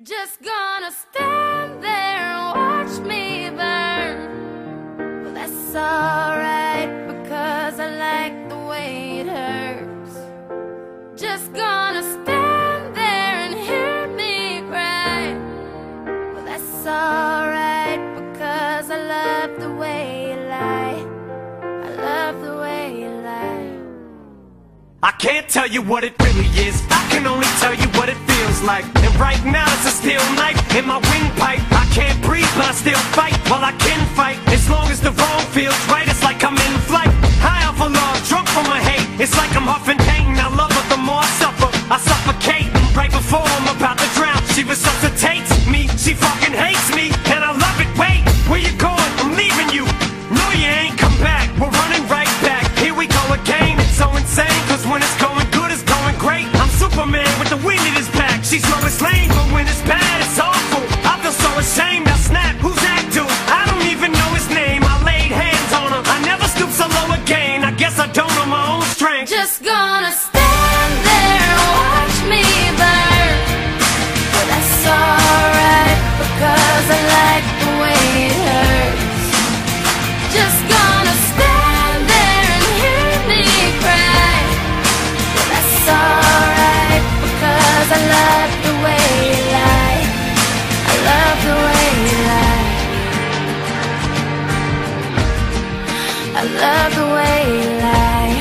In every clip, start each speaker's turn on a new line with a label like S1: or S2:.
S1: Just gonna stand there and watch me burn. Well, that's alright, because I like the way it hurts. Just gonna stand there and hear me cry. Well, that's alright, because I love the way you lie. I love the way you lie.
S2: I can't tell you what it really is, I can only tell you what it feels like. And right now it's a steel knife in my windpipe. I can't breathe but I still fight, well I can fight. As long as the wrong feels right, it's like I'm in flight. High off of love, drunk from my hate. It's like I'm huffing pain, I love her the more I suffer. I suffocate, right before I'm about to drown. She resuscitates me, she fucking hates me, and I love it. Wait, where you going? I'm leaving you. No you ain't come back, we're running right back. Here we go again, it's so insane, cause when it's going good, it's going great. I'm Superman with the wind in his back. She's Lois Lane, but when it's bad, it's awful. I feel so ashamed, I snap, who's that dude? I don't even know his name, I laid hands on him. I never stoop so low again, I guess I don't know my own strength.
S1: Just gonna stand there and watch me burn. Well, that's alright, because I like the way it hurts. Just gonna stand there and hear me cry. Well, that's alright, because I love the way you lie. I love the way you lie. I love the way you lie.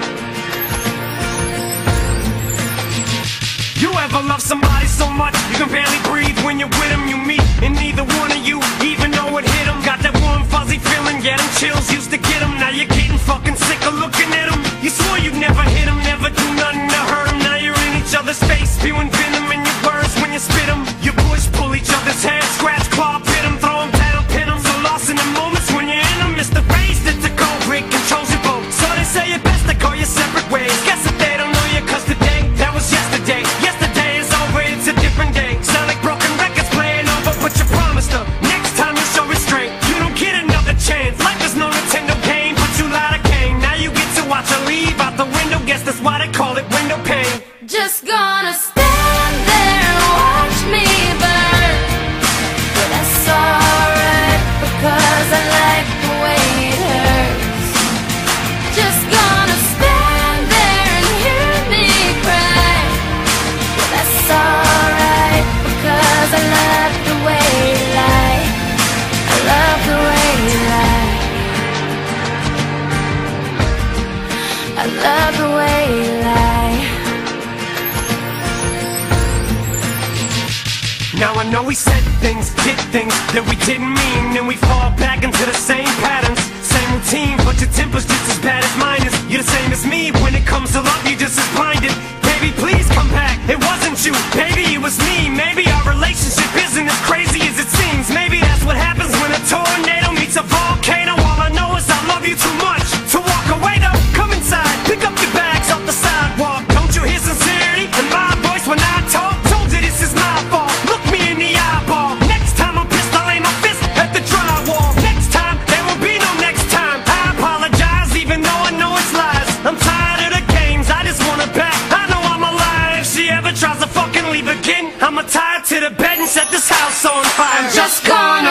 S2: You ever love somebody so much you can barely breathe when you're with them? You meet and neither one of you even know it hit them. Got that warm fuzzy feeling, yeah, them chills used to get them. Now you're getting fucking sick of looking at them. You swore you'd never hit them, never do nothing to hurt them. Now you're in each other's face, spewing venom in your words when you spit them. You push, pull each other's hair, scratch, claw, pit them, throw them down, pin them. So lost in the moments when you're in them, it's the phase that the cold break controls your boat. So they say it best to go your separate ways. Guess that they don't know you, cause today, that was yesterday. Yesterday is over, it's a different day. Sound like broken records playing over, but you promised her next time you show restraint. You don't get another chance. Life is no Nintendo game, but you lied again. Now you get to watch her leave out the window. Guess that's why they call it window pane.
S1: Just gonna stand there and watch me burn. But that's alright, because I like the way it hurts. Just gonna stand there and hear me cry. But that's alright, because I love the way you lie. I love the way you lie. I love the way you lie.
S2: Now I know we said things, did things that we didn't mean, and we fall back into the same patterns, same routine, but your temper's just as bad as mine is. You're the same as me, when it comes to love, you're just as blinded. Baby, please come back, it wasn't you, baby, it was me. Maybe our relationship isn't as crazy as it seems. Maybe that's what happens when a tornado meets a volcano. All I know is I love you too much to walk away though. Come inside, pick up your bags off the sidewalk. Don't you hear sincerity in my voice when I talk? Told you this is my fault, look me in the eyeball. Next time I'm pissed, I'll aim my fist at the drywall. Next time, there will be no next time. I apologize even though I know it's lies. I'm tired of the games, I just want her back. I know I'm alive, if she ever tries to fucking leave again, I'ma tie her to the bed and set this house on fire. I'm just gone.